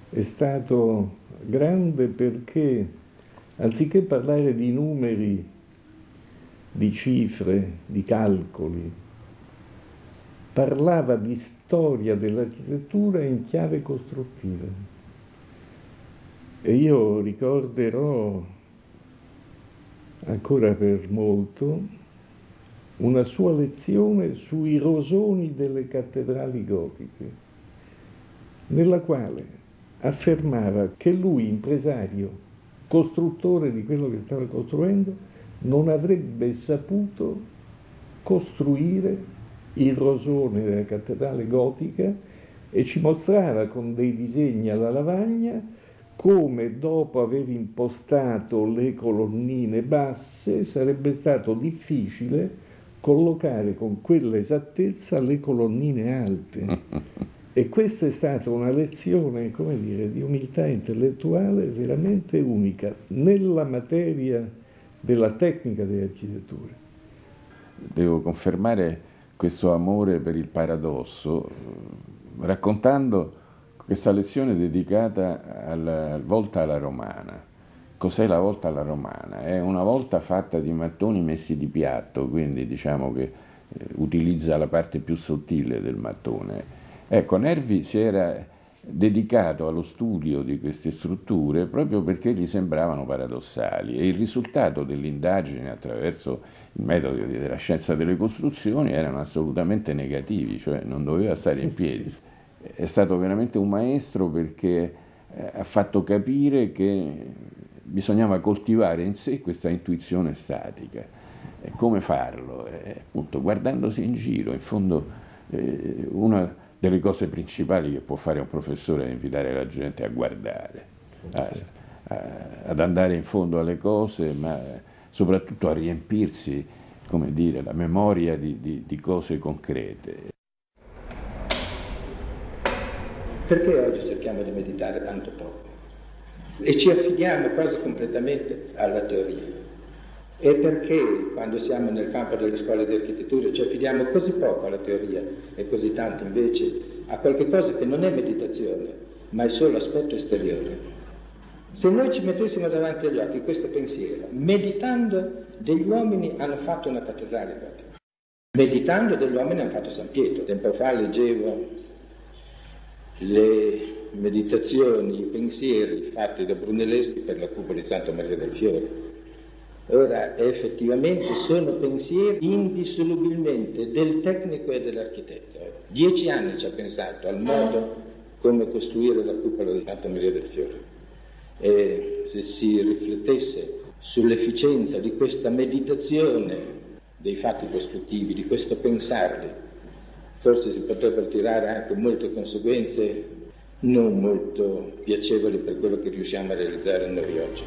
è stato grande perché anziché parlare di numeri, di cifre, di calcoli, parlava di storia dell'architettura in chiave costruttiva. E io ricorderò ancora per molto una sua lezione sui rosoni delle cattedrali gotiche, nella quale affermava che lui, impresario, costruttore di quello che stava costruendo, non avrebbe saputo costruire il rosone della cattedrale gotica e ci mostrava con dei disegni alla lavagna come dopo aver impostato le colonnine basse sarebbe stato difficile collocare con quella esattezza le colonnine alte. E questa è stata una lezione, come dire, di umiltà intellettuale veramente unica nella materia della tecnica dell'architettura. Devo confermare questo amore per il paradosso raccontando questa lezione dedicata alla volta alla romana. Cos'è la volta alla romana? È una volta fatta di mattoni messi di piatto, quindi diciamo che utilizza la parte più sottile del mattone. Ecco, Nervi si era dedicato allo studio di queste strutture proprio perché gli sembravano paradossali e il risultato dell'indagine attraverso il metodo della scienza delle costruzioni erano assolutamente negativi, cioè non doveva stare in piedi. È stato veramente un maestro perché ha fatto capire che bisognava coltivare in sé questa intuizione statica. E come farlo? Appunto, guardandosi in giro, in fondo una delle cose principali che può fare un professore è invitare la gente a guardare, ad andare in fondo alle cose, ma soprattutto a riempirsi, come dire, la memoria di cose concrete. Perché oggi cerchiamo di meditare tanto poco? E ci affidiamo quasi completamente alla teoria. E perché quando siamo nel campo delle scuole di architettura ci affidiamo così poco alla teoria e così tanto invece a qualche cosa che non è meditazione, ma è solo aspetto esteriore? Se noi ci mettessimo davanti agli occhi questo pensiero, meditando degli uomini hanno fatto una cattedrale gotica, meditando degli uomini hanno fatto San Pietro. Tempo fa leggevo le meditazioni, i pensieri fatti da Brunelleschi per la cupola di Santa Maria del Fiore. Ora, effettivamente sono pensieri indissolubilmente del tecnico e dell'architetto. 10 anni ci ha pensato al modo come costruire la cupola di Santa Maria del Fiore. E se si riflettesse sull'efficienza di questa meditazione dei fatti costruttivi, di questo pensarli, forse si potrebbero tirare anche molte conseguenze non molto piacevoli per quello che riusciamo a realizzare noi oggi.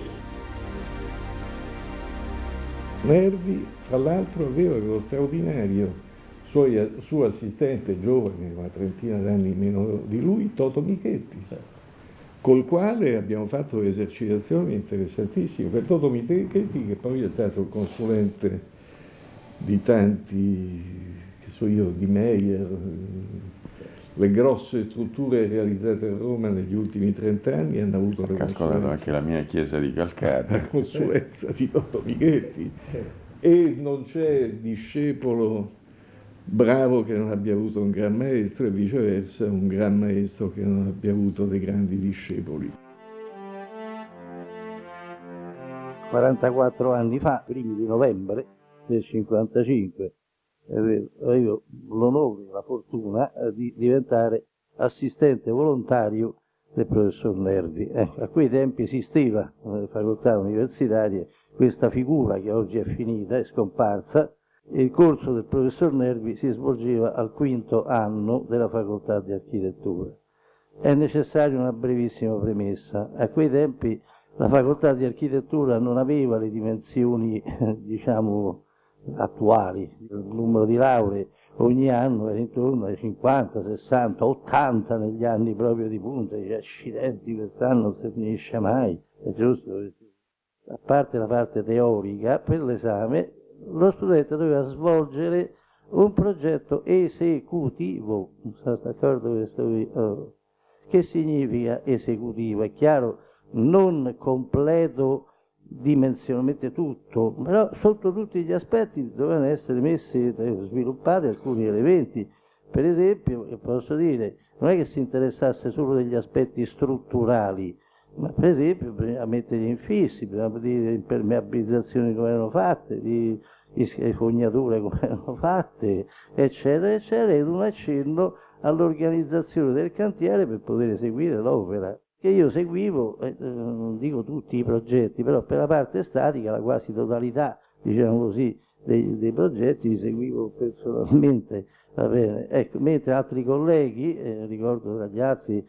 Nervi, fra l'altro, aveva lo straordinario suo assistente giovane, una trentina d'anni meno di lui, Toto Michetti, col quale abbiamo fatto esercitazioni interessantissime. Per Toto Michetti, che poi è stato il consulente di tanti, che so io, di Meyer, le grosse strutture realizzate a Roma negli ultimi 30 anni hanno avuto la calcolato anche la mia chiesa di Calcata. La consulenza di Toto Michetti. E non c'è discepolo bravo che non abbia avuto un gran maestro e viceversa un gran maestro che non abbia avuto dei grandi discepoli. 44 anni fa, primi di novembre del 55, avevo l'onore e la fortuna di diventare assistente volontario del professor Nervi. A quei tempi esisteva nelle facoltà universitarie questa figura che oggi è finita, è scomparsa, e il corso del professor Nervi si svolgeva al 5º anno della facoltà di architettura. È necessaria una brevissima premessa. A quei tempi la facoltà di architettura non aveva le dimensioni, diciamo, attuali. Il numero di lauree ogni anno era intorno ai 50, 60, 80 negli anni proprio di punta. Dice, accidenti, quest'anno non si finisce mai, è giusto? A parte la parte teorica, per l'esame lo studente doveva svolgere un progetto esecutivo, non sono d'accordo con questo qui? Che significa esecutivo? È chiaro, non completo dimensionalmente tutto, però sotto tutti gli aspetti dovevano essere sviluppati alcuni elementi. Per esempio, posso dire, non è che si interessasse solo degli aspetti strutturali, ma per esempio bisogna mettere gli infissi, bisogna dire le impermeabilizzazioni come erano fatte, le fognature come erano fatte, eccetera, eccetera, ed un accenno all'organizzazione del cantiere per poter eseguire l'opera. Che io seguivo, non dico tutti i progetti, però per la parte statica la quasi totalità, diciamo così, dei progetti li seguivo personalmente, va bene. Ecco, mentre altri colleghi, ricordo tra gli altri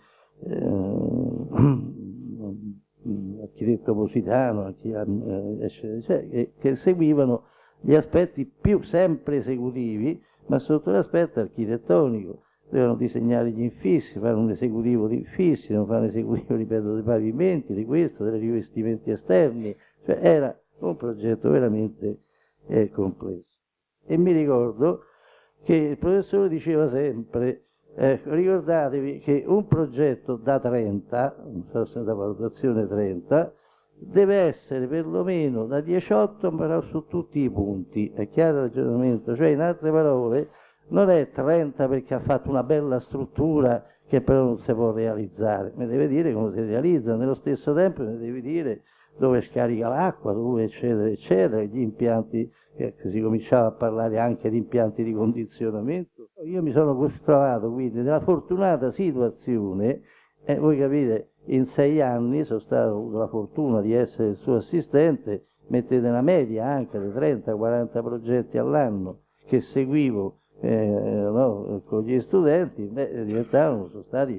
l'architetto Positano, eccetera, eccetera, che seguivano gli aspetti più sempre esecutivi, ma sotto l'aspetto architettonico. Dovevano disegnare gli infissi, fare un esecutivo di infissi, non fare un esecutivo, ripeto, dei pavimenti, di questo, dei rivestimenti esterni, cioè era un progetto veramente complesso. E mi ricordo che il professore diceva sempre, ricordatevi che un progetto da 30, non so se da valutazione 30, deve essere perlomeno da 18 però su tutti i punti, è chiaro il ragionamento, cioè in altre parole non è 30 perché ha fatto una bella struttura che però non si può realizzare, mi deve dire come si realizza, nello stesso tempo mi deve dire dove scarica l'acqua, dove eccetera eccetera, gli impianti, si cominciava a parlare anche di impianti di condizionamento. Io mi sono trovato quindi nella fortunata situazione, voi capite, in 6 anni sono stato, ho avuto la fortuna di essere il suo assistente, mettete una media anche di 30-40 progetti all'anno che seguivo con gli studenti, diventavano, sono stati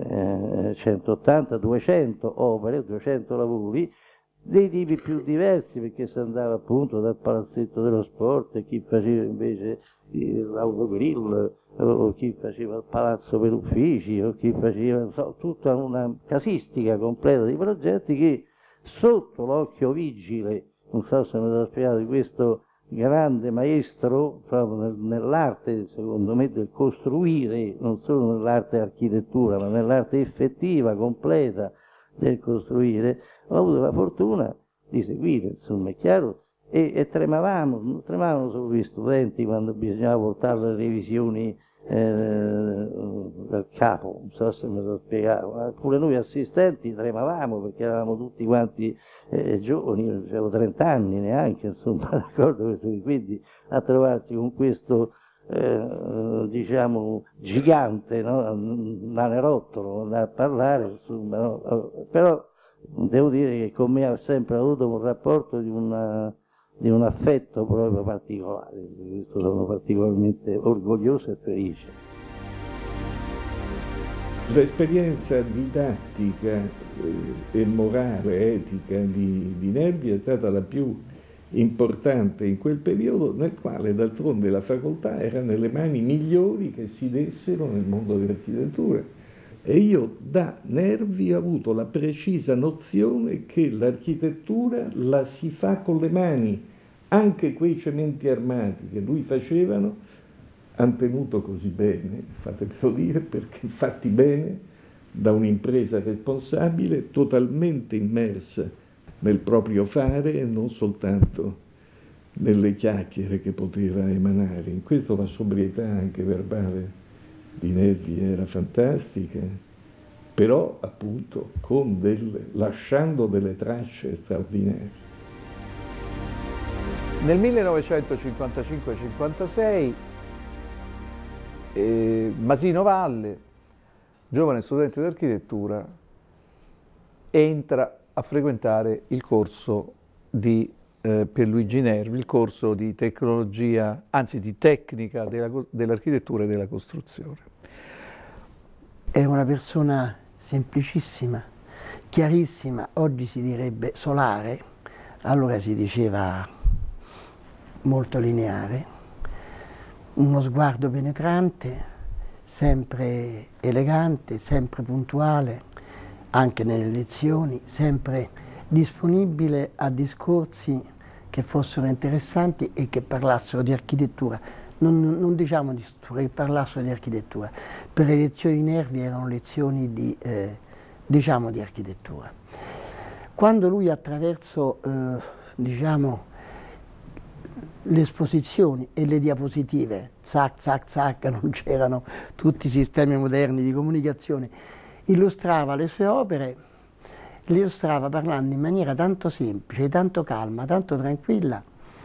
180-200 opere, 200 lavori, dei tipi più diversi, perché si andava appunto dal palazzetto dello sport, chi faceva invece l'autogrill, o chi faceva il palazzo per uffici, o chi faceva tutta una casistica completa di progetti che sotto l'occhio vigile, non so se me l'ho spiegato, di questo grande maestro proprio nell'arte, secondo me, del costruire, non solo nell'arte architettura, ma nell'arte effettiva, completa del costruire, ho avuto la fortuna di seguire, insomma, è chiaro, e tremavano solo gli studenti quando bisognava portare le revisioni dal capo, non so se me lo spiegavo, pure noi assistenti tremavamo perché eravamo tutti quanti giovani, io avevo 30 anni neanche, insomma, d'accordo, quindi a trovarsi con questo diciamo gigante, no? Nanerottolo, andare a parlare, insomma, no? Però devo dire che con me ha sempre avuto un rapporto di un affetto proprio particolare, di questo sono particolarmente orgoglioso e felice. L'esperienza didattica e morale, etica di Nervi è stata la più importante in quel periodo, nel quale d'altronde la facoltà era nelle mani migliori che si dessero nel mondo dell'architettura. E io da Nervi ho avuto la precisa nozione che l'architettura la si fa con le mani, anche quei cementi armati che lui facevano hanno tenuto così bene, fatemelo dire, perché fatti bene da un'impresa responsabile, totalmente immersa nel proprio fare e non soltanto nelle chiacchiere che poteva emanare. In questo la sobrietà anche verbale di Nervi era fantastica, però appunto lasciando delle tracce straordinarie. Nel 1955-56 Masino Valle, giovane studente di architettura, entra a frequentare il corso di Pierluigi Nervi, il corso di tecnologia, anzi di tecnica dell'architettura e della costruzione. È una persona semplicissima, chiarissima, oggi si direbbe solare, allora si diceva molto lineare, uno sguardo penetrante, sempre elegante, sempre puntuale, anche nelle lezioni, sempre disponibile a discorsi che fossero interessanti e che parlassero di architettura, non diciamo di struttura, che parlassero di architettura. Per le lezioni di Nervi erano lezioni di, diciamo, di architettura. Quando lui attraverso, diciamo, le esposizioni e le diapositive, zac, zac, zac, non c'erano tutti i sistemi moderni di comunicazione, illustrava le sue opere, le illustrava parlando in maniera tanto semplice, tanto calma, tanto tranquilla,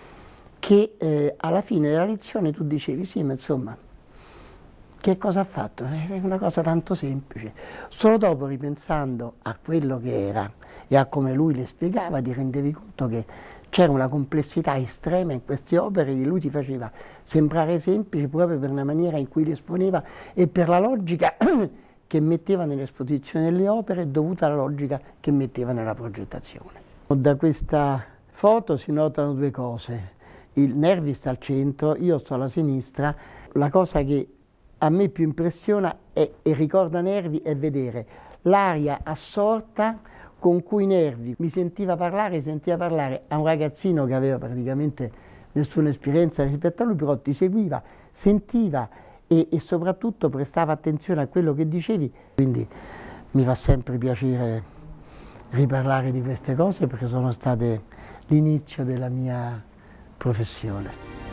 che alla fine della lezione tu dicevi sì, ma insomma, che cosa ha fatto? È una cosa tanto semplice. Solo dopo, ripensando a quello che era e a come lui le spiegava, ti rendevi conto che c'era una complessità estrema in queste opere che lui ti faceva sembrare semplici proprio per la maniera in cui le esponeva e per la logica che metteva nell'esposizione delle opere dovuta alla logica che metteva nella progettazione. Da questa foto si notano due cose. Il Nervi sta al centro, io sto alla sinistra. La cosa che a me più impressiona e ricorda Nervi è vedere l'aria assorta con cui Nervi sentiva parlare a un ragazzino che aveva praticamente nessuna esperienza rispetto a lui, però ti seguiva, sentiva e soprattutto prestava attenzione a quello che dicevi. Quindi mi fa sempre piacere riparlare di queste cose perché sono state l'inizio della mia professione.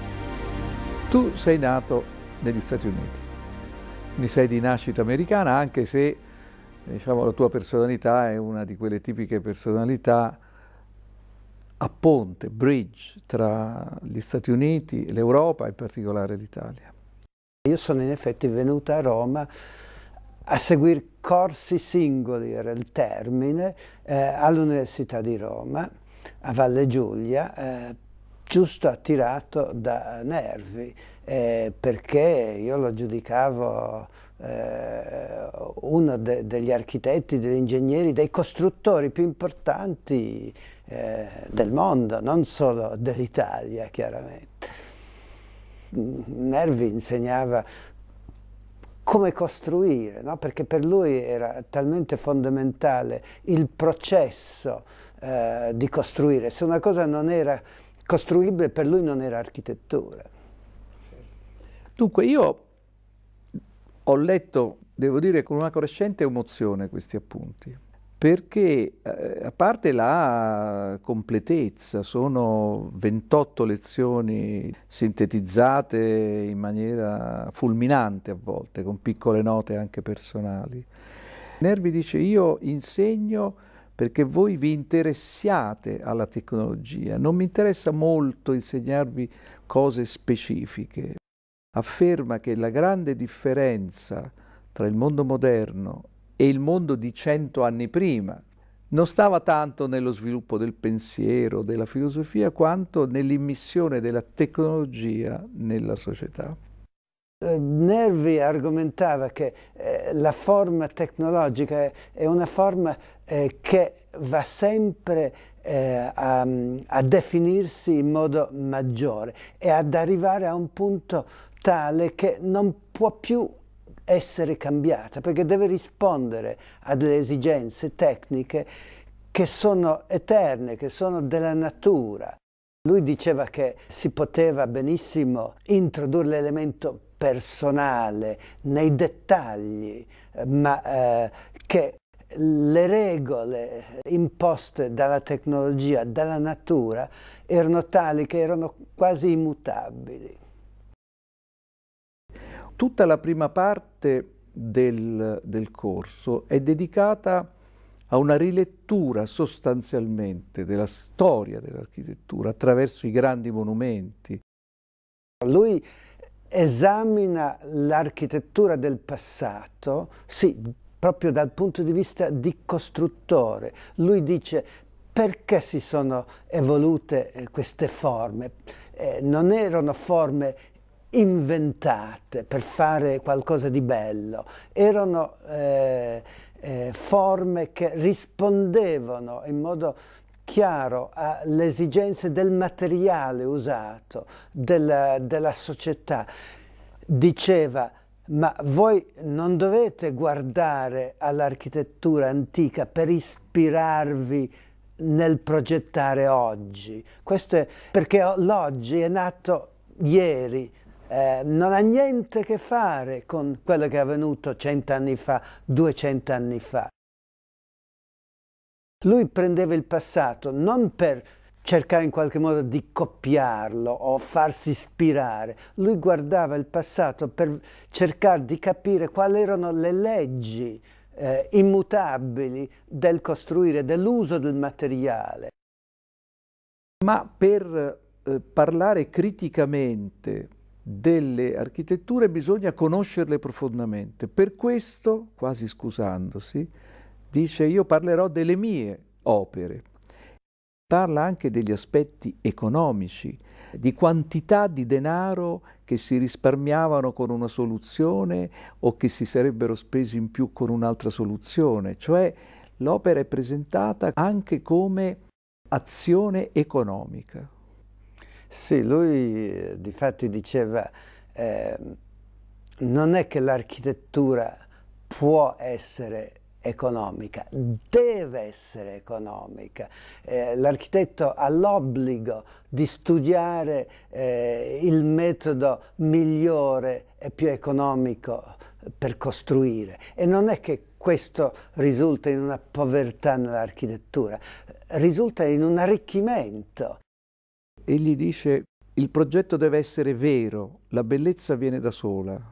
Tu sei nato negli Stati Uniti, quindi sei di nascita americana, anche se diciamo, la tua personalità è una di quelle tipiche personalità a ponte, bridge, tra gli Stati Uniti, l'Europa e in particolare l'Italia. Io sono in effetti venuta a Roma a seguire corsi singoli, era il termine, all'Università di Roma, a Valle Giulia, giusto attirato da Nervi, perché io lo giudicavo uno degli architetti, degli ingegneri, dei costruttori più importanti del mondo, non solo dell'Italia, chiaramente. Nervi insegnava come costruire, no? Perché per lui era talmente fondamentale il processo di costruire. Se una cosa non era costruibile, per lui non era architettura. Dunque io ho letto, devo dire, con una crescente emozione questi appunti, perché a parte la completezza, sono 28 lezioni sintetizzate in maniera fulminante a volte, con piccole note anche personali. Nervi dice: io insegno perché voi vi interessiate alla tecnologia, non mi interessa molto insegnarvi cose specifiche. Afferma che la grande differenza tra il mondo moderno e il mondo di 100 anni prima non stava tanto nello sviluppo del pensiero, della filosofia, quanto nell'immissione della tecnologia nella società. Nervi argomentava che la forma tecnologica è una forma che va sempre a definirsi in modo maggiore e ad arrivare a un punto tale che non può più essere cambiata, perché deve rispondere a delle esigenze tecniche che sono eterne, che sono della natura. Lui diceva che si poteva benissimo introdurre l'elemento personale nei dettagli, ma che le regole imposte dalla tecnologia, dalla natura, erano tali che erano quasi immutabili. Tutta la prima parte del corso è dedicata a una rilettura sostanzialmente della storia dell'architettura attraverso i grandi monumenti. Lui esamina l'architettura del passato, sì, proprio dal punto di vista di costruttore. Lui dice: perché si sono evolute queste forme? Non erano forme inventate per fare qualcosa di bello, erano forme che rispondevano in modo chiaro alle esigenze del materiale usato, della società. Diceva: ma voi non dovete guardare all'architettura antica per ispirarvi nel progettare oggi. Questo è perché l'oggi è nato ieri, non ha niente a che fare con quello che è avvenuto 100 anni fa, 200 anni fa. Lui prendeva il passato non per cercare in qualche modo di copiarlo o farsi ispirare, lui guardava il passato per cercare di capire quali erano le leggi immutabili del costruire, dell'uso del materiale. Ma per parlare criticamente delle architetture bisogna conoscerle profondamente. Per questo, quasi scusandosi, dice: io parlerò delle mie opere. Parla anche degli aspetti economici, di quantità di denaro che si risparmiavano con una soluzione o che si sarebbero spesi in più con un'altra soluzione. Cioè l'opera è presentata anche come azione economica. Sì, lui difatti diceva non è che l'architettura può essere economica, deve essere economica. L'architetto ha l'obbligo di studiare il metodo migliore e più economico per costruire, e non è che questo risulta in una povertà nell'architettura, risulta in un arricchimento. Egli dice: il progetto deve essere vero, la bellezza viene da sola.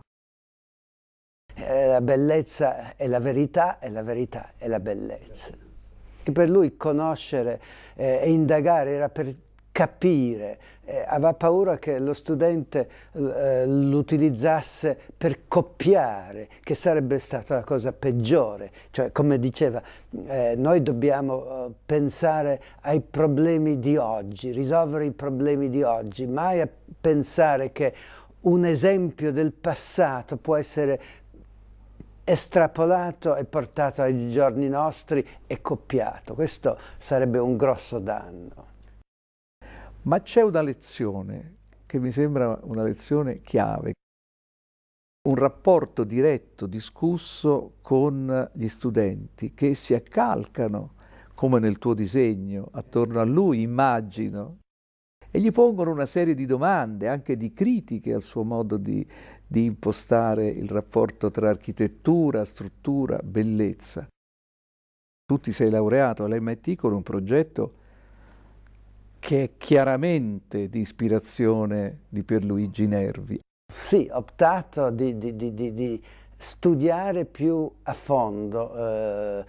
La bellezza è la verità e la verità è la bellezza. E per lui conoscere e indagare era per capire, aveva paura che lo studente l'utilizzasse per copiare, che sarebbe stata la cosa peggiore. Cioè, come diceva, noi dobbiamo pensare ai problemi di oggi, risolvere i problemi di oggi, mai a pensare che un esempio del passato può essere estrapolato e portato ai giorni nostri e copiato. Questo sarebbe un grosso danno. Ma c'è una lezione che mi sembra una lezione chiave, un rapporto diretto, discusso con gli studenti che si accalcano, come nel tuo disegno, attorno a lui, immagino, e gli pongono una serie di domande, anche di critiche al suo modo di impostare il rapporto tra architettura, struttura, bellezza. Tu ti sei laureato all'MIT con un progetto che è chiaramente di ispirazione di Pierluigi Nervi. Sì, ho optato di studiare più a fondo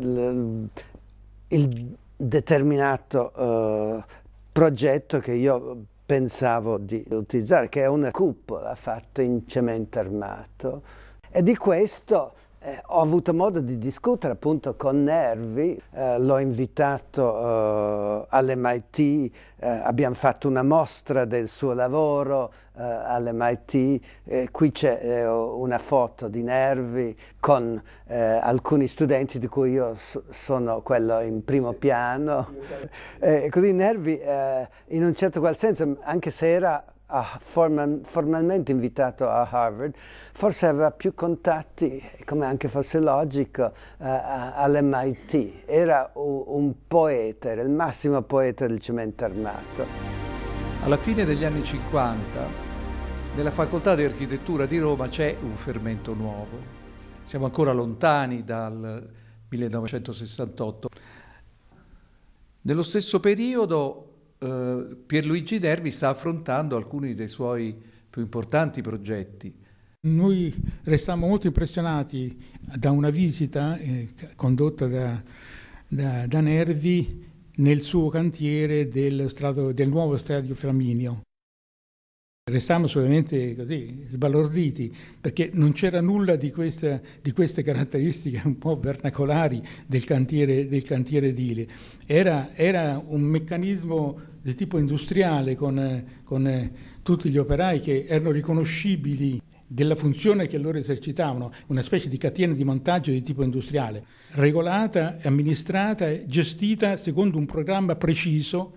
il determinato progetto che io pensavo di utilizzare, che è una cupola fatta in cemento armato, e di questo ho avuto modo di discutere appunto con Nervi, l'ho invitato all'MIT, abbiamo fatto una mostra del suo lavoro all'MIT, qui c'è una foto di Nervi con alcuni studenti di cui io sono quello in primo piano. Così Nervi in un certo qual senso, anche se era formalmente invitato a Harvard, forse aveva più contatti, come anche fosse logico, all'MIT. Era un poeta, era il massimo poeta del cemento armato. Alla fine degli anni 50, nella Facoltà di Architettura di Roma c'è un fermento nuovo. Siamo ancora lontani dal 1968. Nello stesso periodo Pierluigi Nervi sta affrontando alcuni dei suoi più importanti progetti. Noi restammo molto impressionati da una visita condotta da Nervi nel suo cantiere del nuovo stadio Flaminio. Restammo solamente così sbalorditi, perché non c'era nulla di queste caratteristiche un po' vernacolari del cantiere edile. Era un meccanismo di tipo industriale con tutti gli operai che erano riconoscibili della funzione che loro esercitavano, una specie di catena di montaggio di tipo industriale, regolata, amministrata, gestita secondo un programma preciso,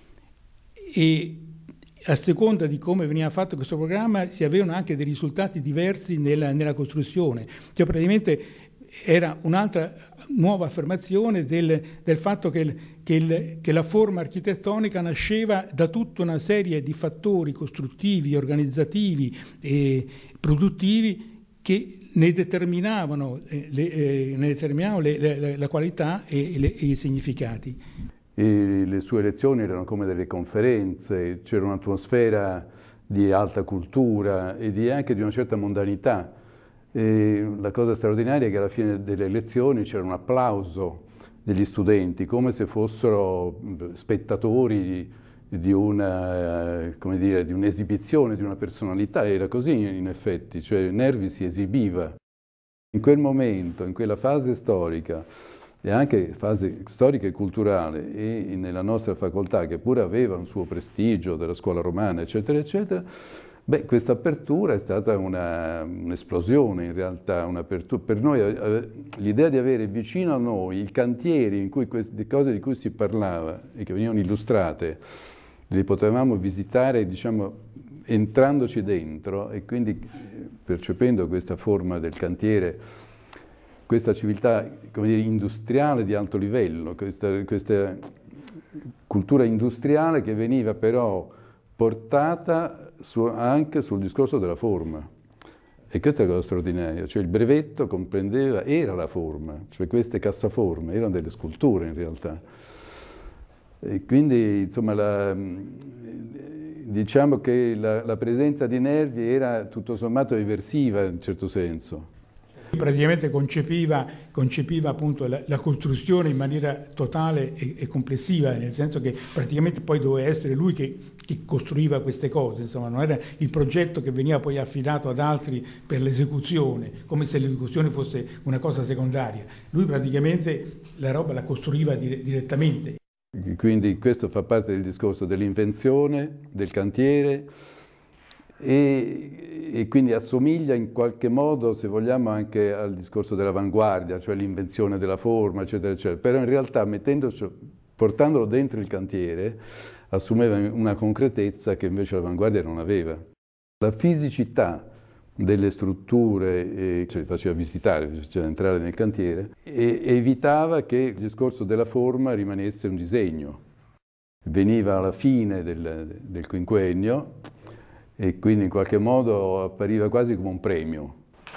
e a seconda di come veniva fatto questo programma si avevano anche dei risultati diversi nella costruzione. Cioè praticamente era un'altra nuova affermazione del fatto che la forma architettonica nasceva da tutta una serie di fattori costruttivi, organizzativi e produttivi che ne determinavano la qualità e i significati. E le sue lezioni erano come delle conferenze, c'era un'atmosfera di alta cultura e anche di una certa mondanità. E la cosa straordinaria è che alla fine delle lezioni c'era un applauso degli studenti, come se fossero spettatori di un'esibizione di una personalità. Era così in effetti, cioè Nervi si esibiva. In quel momento, in quella fase storica, e anche fase storica e culturale, e nella nostra facoltà, che pure aveva un suo prestigio della scuola romana, eccetera, eccetera, beh, questa apertura è stata un'esplosione in realtà, per noi l'idea di avere vicino a noi i cantieri in cui queste cose di cui si parlava e che venivano illustrate, le potevamo visitare, diciamo, entrandoci dentro e quindi percependo questa forma del cantiere, questa civiltà, come dire, industriale di alto livello, questa cultura industriale che veniva però portata anche sul discorso della forma. E questa è la cosa straordinaria, cioè il brevetto era la forma, cioè queste cassaforme erano delle sculture in realtà. E quindi, insomma, diciamo che la presenza di Nervi era tutto sommato eversiva in un certo senso. Praticamente concepiva appunto la costruzione in maniera totale e complessiva, nel senso che praticamente poi doveva essere lui che costruiva queste cose, insomma non era il progetto che veniva poi affidato ad altri per l'esecuzione, come se l'esecuzione fosse una cosa secondaria. Lui praticamente la roba la costruiva direttamente. Quindi questo fa parte del discorso dell'invenzione, del cantiere, e quindi assomiglia in qualche modo, se vogliamo, anche al discorso dell'avanguardia, cioè l'invenzione della forma, eccetera, eccetera. Però in realtà portandolo dentro il cantiere assumeva una concretezza che invece l'avanguardia non aveva. La fisicità delle strutture, ce le faceva visitare, faceva entrare nel cantiere, e evitava che il discorso della forma rimanesse un disegno. Veniva alla fine del quinquennio e quindi in qualche modo appariva quasi come un premio.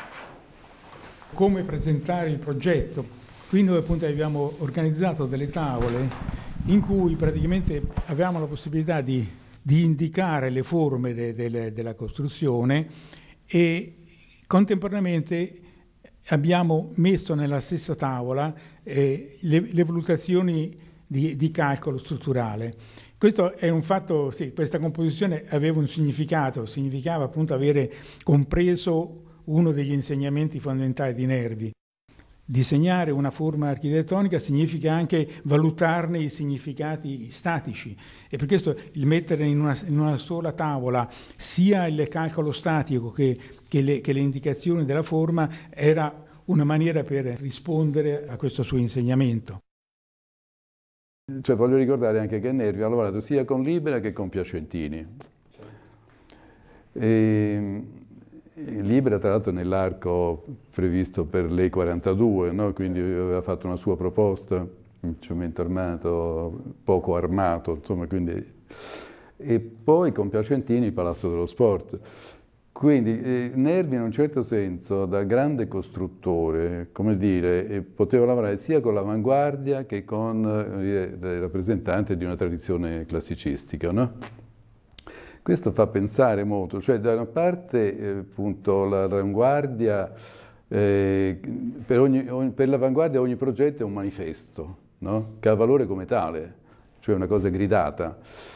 Come presentare il progetto? Qui noi appunto abbiamo organizzato delle tavole in cui praticamente avevamo la possibilità di indicare le forme della costruzione e contemporaneamente abbiamo messo nella stessa tavola le valutazioni di calcolo strutturale. Questo è un fatto, sì, questa composizione aveva un significato, significava appunto avere compreso uno degli insegnamenti fondamentali di Nervi. Disegnare una forma architettonica significa anche valutarne i significati statici e per questo il mettere in una sola tavola sia il calcolo statico che le indicazioni della forma era una maniera per rispondere a questo suo insegnamento. Cioè, voglio ricordare anche che Nervi ha lavorato sia con Libera che con Piacentini. Libera, tra l'altro, nell'arco previsto per l'E42, no? Quindi aveva fatto una sua proposta, un cemento armato, poco armato, insomma, quindi. E poi con Piacentini il Palazzo dello Sport. Quindi Nervi in un certo senso, da grande costruttore, come dire, poteva lavorare sia con l'avanguardia che con il rappresentante di una tradizione classicistica, no? Questo fa pensare molto, cioè da una parte appunto l'avanguardia, per l'avanguardia ogni progetto è un manifesto, no? Che ha valore come tale, cioè una cosa gridata.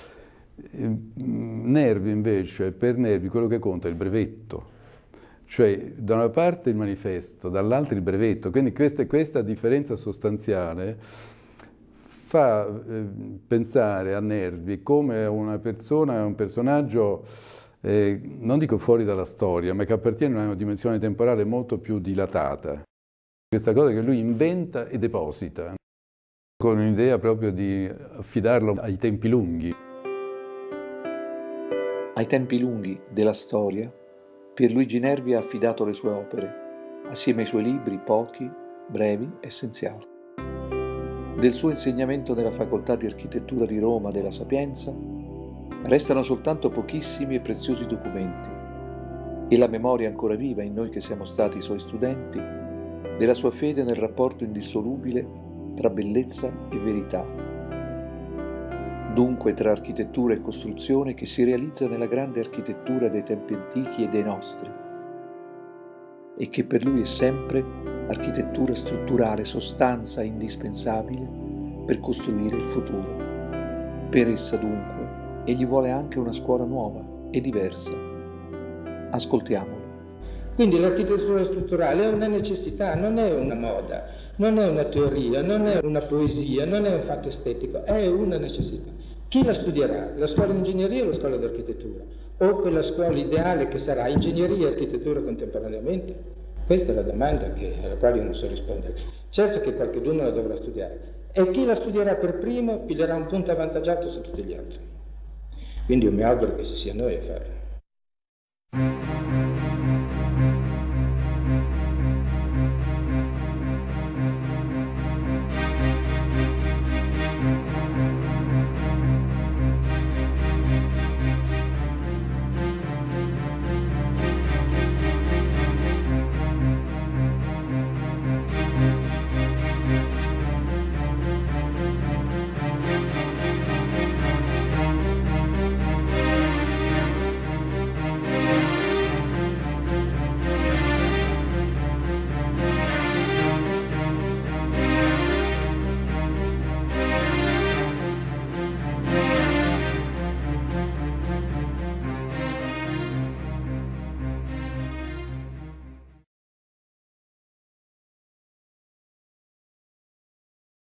Nervi invece, per Nervi quello che conta è il brevetto, cioè da una parte il manifesto, dall'altra il brevetto, quindi questa differenza sostanziale fa pensare a Nervi come a una persona, a un personaggio, non dico fuori dalla storia, ma che appartiene a una dimensione temporale molto più dilatata. Questa cosa che lui inventa e deposita, con un'idea proprio di affidarlo ai tempi lunghi. Ai tempi lunghi della storia, Pierluigi Nervi ha affidato le sue opere, assieme ai suoi libri, pochi, brevi, essenziali. Del suo insegnamento nella Facoltà di Architettura di Roma della Sapienza restano soltanto pochissimi e preziosi documenti e la memoria ancora viva in noi che siamo stati suoi studenti della sua fede nel rapporto indissolubile tra bellezza e verità. Dunque tra architettura e costruzione che si realizza nella grande architettura dei tempi antichi e dei nostri e che per lui è sempre architettura strutturale, sostanza indispensabile per costruire il futuro. Per essa dunque egli vuole anche una scuola nuova e diversa. Ascoltiamolo. Quindi l'architettura strutturale è una necessità, non è una moda, non è una teoria, non è una poesia, non è un fatto estetico, è una necessità. Chi la studierà? La scuola di ingegneria o la scuola di architettura? O quella scuola ideale che sarà ingegneria e architettura contemporaneamente? Questa è la domanda alla quale io non so rispondere. Certo che qualcuno la dovrà studiare e chi la studierà per primo piglierà un punto avvantaggiato su tutti gli altri. Quindi io mi auguro che ci sia noi a farlo.